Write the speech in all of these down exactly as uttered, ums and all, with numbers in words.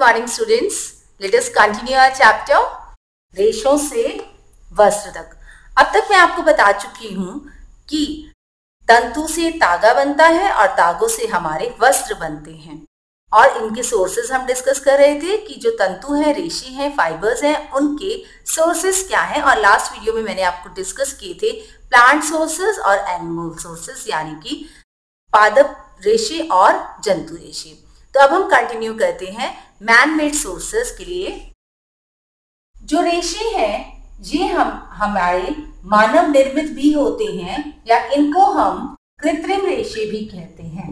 Morning students, let us continue our chapter रेशों से वस्त्र तक। अब तक मैं आपको बता चुकी हूं कि तंतु से तागा बनता है और तागों से हमारे वस्त्र बनते हैं और इनके सोर्सेज हम डिस्कस कर रहे थे कि जो तंतु हैं, रेशे हैं, फाइबर्स हैं, उनके सोर्सेज क्या हैं। और लास्ट वीडियो में मैंने आपको डिस्कस किए थे प्लांट सोर्सेज और एनिमल सोर्सेज, यानी कि पादप रेशे और जंतु रेशे। तो अब हम कंटिन्यू करते हैं मैन मेड सोर्सेज के लिए। जो रेशे हैं ये हम हमारे मानव निर्मित भी होते हैं या इनको हम कृत्रिम रेशे भी कहते हैं।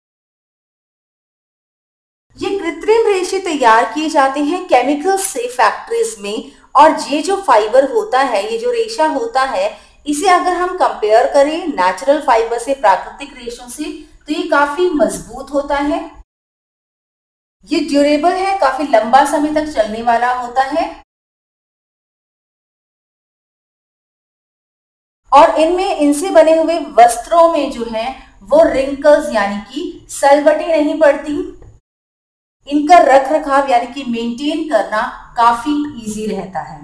ये कृत्रिम रेशे तैयार किए जाते हैं केमिकल्स से फैक्ट्रीज में, और ये जो फाइबर होता है, ये जो रेशा होता है, इसे अगर हम कंपेयर करें नेचुरल फाइबर से, प्राकृतिक रेशों से, तो ये काफी मजबूत होता है, ये ड्यूरेबल है, काफी लंबा समय तक चलने वाला होता है और इनमें इनसे बने हुए वस्त्रों में जो है वो रिंकल्स यानी कि सलवटें नहीं पड़ती। इनका रख रखाव यानी कि मेंटेन करना काफी इजी रहता है।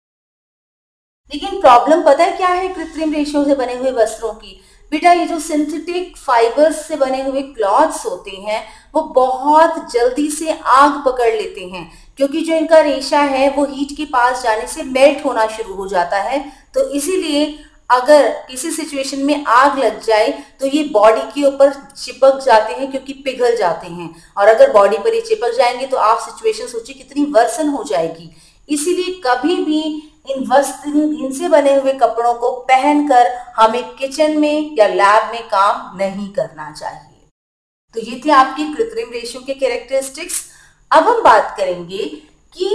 लेकिन प्रॉब्लम पता है क्या है कृत्रिम रेशों से बने हुए वस्त्रों की? बेटा, ये जो सिंथेटिक फाइबर्स से बने हुए क्लॉथ्स होते हैं वो बहुत जल्दी से आग पकड़ लेते हैं, क्योंकि जो इनका रेशा है वो हीट के पास जाने से मेल्ट होना शुरू हो जाता है। तो इसीलिए अगर किसी सिचुएशन में आग लग जाए तो ये बॉडी के ऊपर चिपक जाते हैं, क्योंकि पिघल जाते हैं, और अगर बॉडी पर ये चिपक जाएंगे तो आप सिचुएशन सोचिए कितनी वर्सन हो जाएगी। इसीलिए कभी भी इन वस्त्र इनसे बने हुए कपड़ों को पहनकर हमें किचन में या लैब में काम नहीं करना चाहिए। तो ये थे आपकी कृत्रिम रेशों के कैरेक्टरिस्टिक्स। अब हम बात करेंगे कि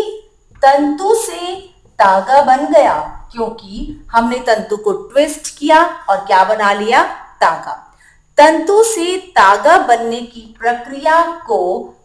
तंतु से तागा बन गया, क्योंकि हमने तंतु को ट्विस्ट किया और क्या बना लिया? तागा। तंतु से तागा बनने की प्रक्रिया को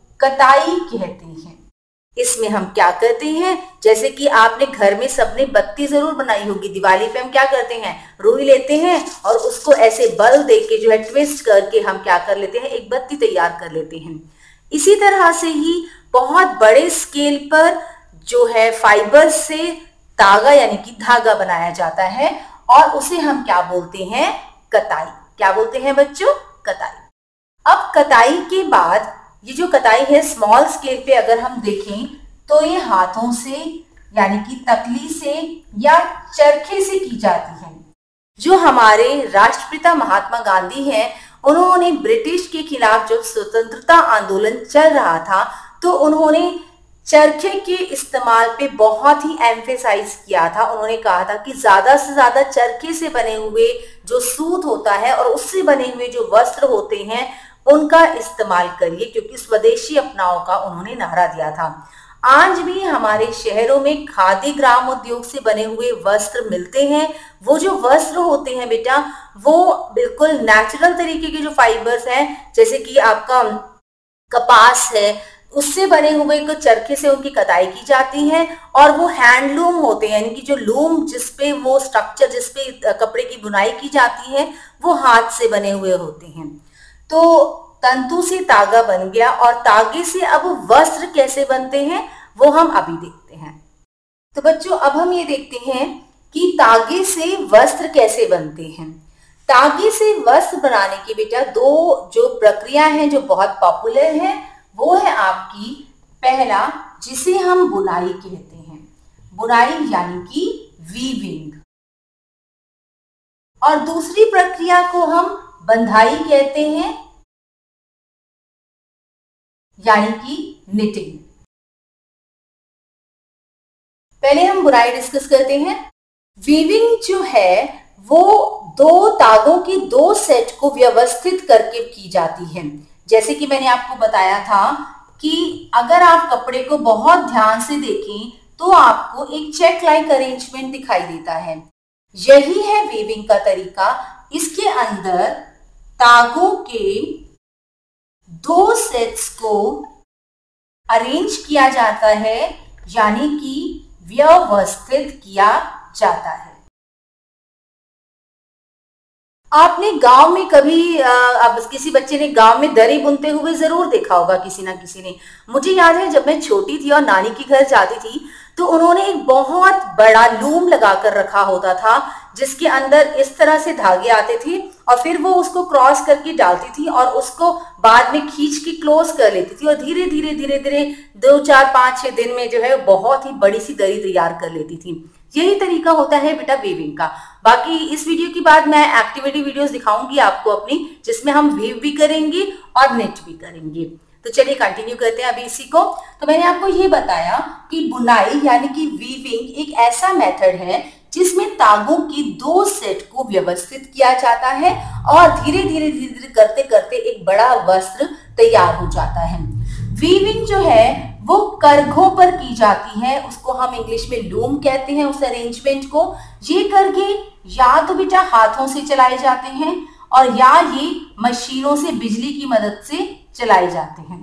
कताई कहते हैं। इसमें हम क्या करते हैं, जैसे कि आपने घर में सबने बत्ती जरूर बनाई होगी, दिवाली पे हम क्या करते हैं, रुई लेते हैं और उसको ऐसे बल देके जो है ट्विस्ट करके हम क्या कर लेते हैं, एक बत्ती तैयार कर लेते हैं। इसी तरह से ही बहुत बड़े स्केल पर जो है फाइबर से तागा यानी कि धागा बनाया जाता है और उसे हम क्या बोलते हैं? कताई। क्या बोलते हैं बच्चों? कताई। अब कताई के बाद ये जो कताई है स्मॉल स्केल पे अगर हम देखें तो ये हाथों से यानी कि तकली से या चरखे से की जाती है। जो हमारे राष्ट्रपिता महात्मा गांधी हैं, उन्होंने ब्रिटिश के खिलाफ जब स्वतंत्रता आंदोलन चल रहा था तो उन्होंने चरखे के इस्तेमाल पे बहुत ही एम्फेसाइज किया था। उन्होंने कहा था कि ज्यादा से ज्यादा चरखे से बने हुए जो सूत होता है और उससे बने हुए जो वस्त्र होते हैं उनका इस्तेमाल करिए, क्योंकि स्वदेशी अपनाओ का उन्होंने नारा दिया था। आज भी हमारे शहरों में खादी ग्राम उद्योग से बने हुए वस्त्र मिलते हैं। वो जो वस्त्र होते हैं बेटा, वो बिल्कुल नेचुरल तरीके के जो फाइबर्स हैं, जैसे कि आपका कपास है, उससे बने हुए को चरखे से उनकी कताई की जाती है और वो हैंडलूम होते हैं, यानी कि जो लूम जिसपे वो स्ट्रक्चर जिसपे कपड़े की बुनाई की जाती है वो हाथ से बने हुए होते हैं। तो तंतु से तागा बन गया और तागे से अब वस्त्र कैसे बनते हैं वो हम अभी देखते हैं। तो बच्चों अब हम ये देखते हैं कि तागे से वस्त्र कैसे बनते हैं। तागे से वस्त्र बनाने की बेटा दो जो प्रक्रिया है जो बहुत पॉपुलर है, वो है आपकी पहला जिसे हम बुनाई कहते हैं, बुनाई यानी कि वीविंग, और दूसरी प्रक्रिया को हम बंधाई कहते हैं यानी कि निटिंग। पहले हम बुनाई डिस्कस करते हैं। वीविंग जो है वो दो तागों के दो सेट को व्यवस्थित करके की जाती है। जैसे कि मैंने आपको बताया था कि अगर आप कपड़े को बहुत ध्यान से देखें तो आपको एक चेक लाइक अरेंजमेंट दिखाई देता है। यही है वीविंग का तरीका। इसके अंदर तागों के दो सेट्स को अरेंज किया जाता है, यानी कि व्यवस्थित किया जाता है। आपने गांव में कभी अब किसी बच्चे ने गांव में दरी बुनते हुए जरूर देखा होगा किसी ना किसी ने। मुझे याद है जब मैं छोटी थी और नानी के घर जाती थी तो उन्होंने एक बहुत बड़ा लूम लगाकर रखा होता था जिसके अंदर इस तरह से धागे आते थे और फिर वो उसको क्रॉस करके डालती थी और उसको बाद में खींच के क्लोज कर लेती थी और धीरे धीरे धीरे धीरे दो चार पांच छह दिन में जो है बहुत ही बड़ी सी दरी तैयार कर लेती थी। यही तरीका होता है बेटा वीविंग का। बाकी इस वीडियो के बाद मैं एक्टिविटी वीडियोस दिखाऊंगी आपको अपनी, जिसमें हम वीव भी करेंगे और निट भी करेंगे। तो चलिए कंटिन्यू करते हैं अभी इसी को। तो मैंने आपको ये बताया कि बुनाई यानी कि वीविंग एक ऐसा मेथड है जिसमें तागों की दो सेट को व्यवस्थित किया जाता है और धीरे धीरे धीरे धीरे करते करते एक बड़ा वस्त्र तैयार हो जाता है। वीविंग जो है वो करघों पर की जाती है, उसको हम इंग्लिश में लूम कहते हैं उस अरेंजमेंट को। ये करघे या तो बेटा हाथों से चलाए जाते हैं और या ये मशीनों से बिजली की मदद से चलाए जाते हैं।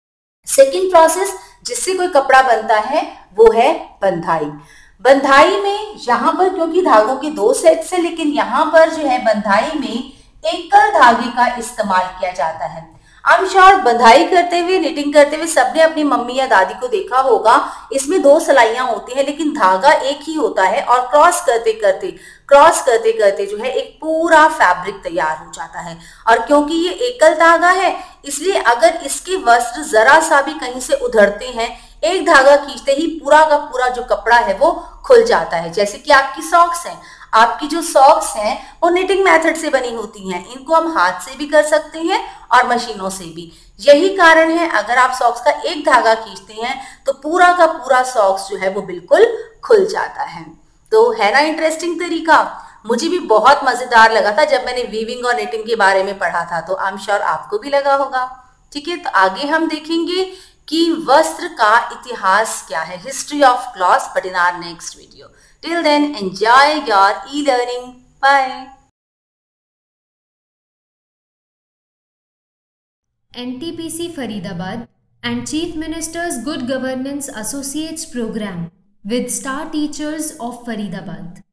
सेकेंड प्रोसेस जिससे कोई कपड़ा बनता है वो है बंधाई। बंधाई में यहाँ पर क्योंकि धागों के दो सेट्स है, लेकिन यहाँ पर जो है बंधाई में एकल धागे का इस्तेमाल किया जाता है। आई एम श्योर बंधाई करते हुए निटिंग करते हुए सबने अपनी मम्मी या दादी को देखा होगा। इसमें दो सलाइयां होती हैं लेकिन धागा एक ही होता है और क्रॉस करते करते क्रॉस करते करते जो है एक पूरा फैब्रिक तैयार हो जाता है। और क्योंकि ये एकल धागा है इसलिए अगर इसके वस्त्र जरा सा भी कहीं से उधड़ते हैं, एक धागा खींचते ही पूरा का पूरा जो कपड़ा है वो खुल जाता है। जैसे कि आपकी सॉक्स हैं, आपकी जो सॉक्स हैं वो निटिंग मेथड से बनी होती हैं, इनको हम हाथ से भी कर सकते हैं और मशीनों से भी। यही कारण है अगर आप सॉक्स का एक धागा खींचते हैं तो पूरा का पूरा सॉक्स जो है वो बिल्कुल खुल जाता है। तो है ना इंटरेस्टिंग तरीका। मुझे भी बहुत मजेदार लगा था जब मैंने वीविंग और निटिंग के बारे में पढ़ा था, तो आई एम श्योर आपको भी लगा होगा। ठीक है, तो आगे हम देखेंगे कि वस्त्र का इतिहास क्या है, history of clothes, but in our next video. Till then, enjoy your e-learning. Bye. N T P C Faridabad and Chief Minister's Good Governance Associates Program with Star Teachers of Faridabad.